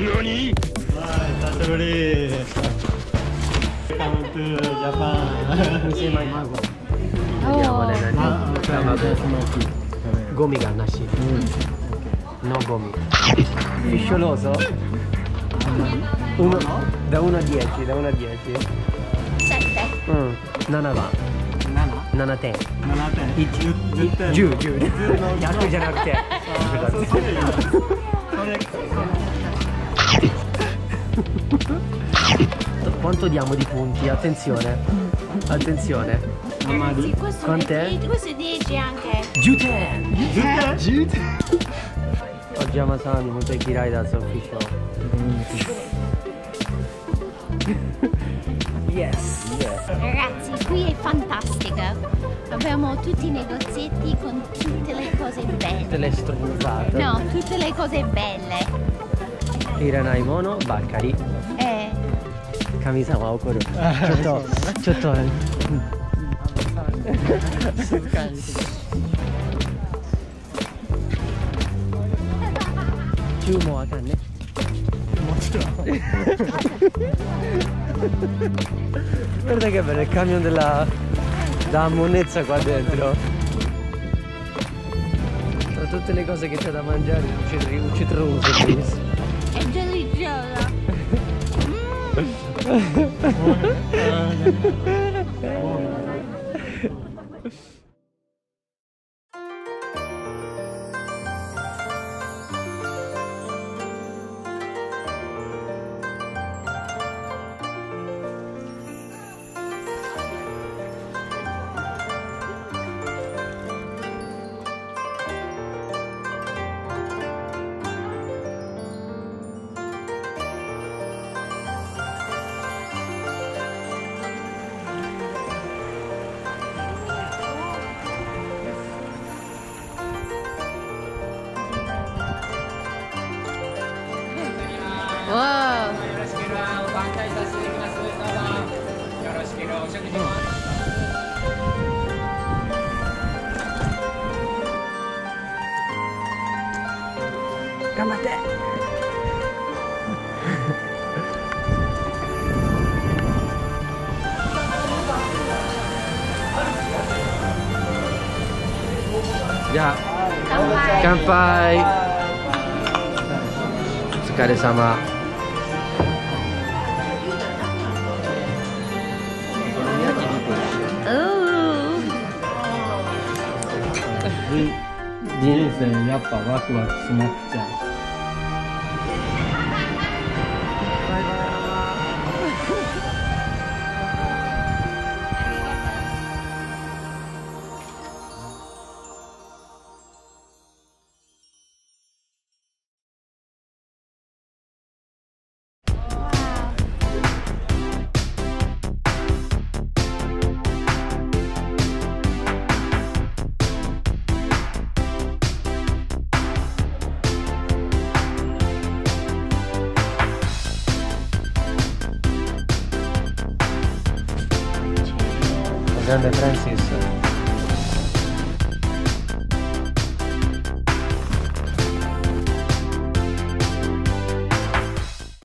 Nani? Welcome to Japan. Vediamo le nani. Gomi ga nashi. No gomi. Fiscioloso? Da 1 a 10, da 1 a 10. 7. 7番。7点。 10 100じゃなくて。Quanto diamo di punti? Attenzione. Attenzione. Amari. Quant'è? Questo 10 anche. 10 点 oggi Amasami molto chirai da ufficio. Yes. Ragazzi, qui è fantastico. Abbiamo tutti i negozietti con tutte le cose belle. Tutte le stronzate. No, tutte le cose belle. Hiranai Mono Bakkari. Kami-sama okoru. Chotto. Chu mo akan ne. Guarda che bello il camion della monnezza qua dentro. Tra tutte le cose che c'è da mangiare, un citroso qui. È delizioso. Wow. Gambatte. Ya. Kanpai. Sekali sama. 人生やっぱワクワクしなくちゃ。 Grande Francis.